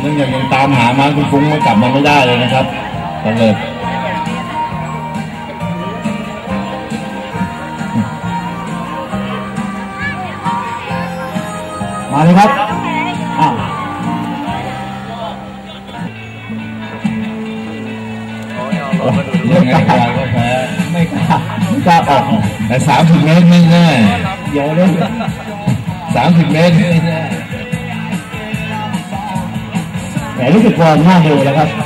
นื่องจากยังตามหามาคุณฟุ้งกลับมาไม่ได้เลยนะครับตอนเลยมาเลยครับยังไงก็แพ้ไม่กล้าออกแต่30 เมตรไม่แน่เดี๋ยวเลย 30 เมตรไม่แน่แต่รู้สึกว่าน่าดูแล้วครับ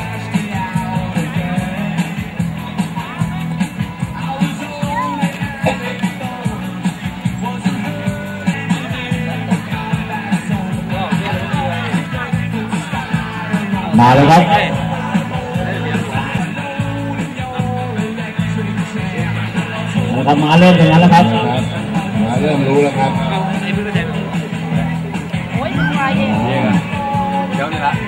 มาเลยครับนะครับมาเริ่มตรงนั้นแล้วครับมาเริ่มรู้แล้วครับโอ้ยมันไวเองเดี๋ยวนี่ละ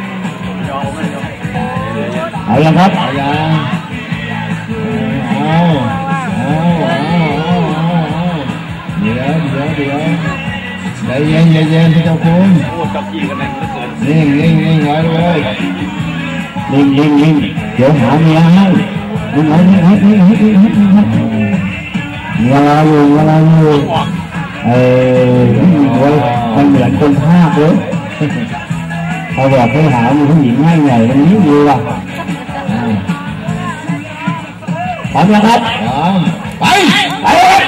เอายังครับเอายังเดี๋ยวใจเย็นพี่เจ้าคุณโอ้จับจีกันแน่นเหลือเกินนิ่งไว้เลยนิ่งเดี๋ยวหาเมียให้เมียเราอยู่มันเหมือนคนภาคเลยเขาบอกให้หาผู้หญิงให้ใหญ่วันนี้ดีว่ะพร้อมยังครับไป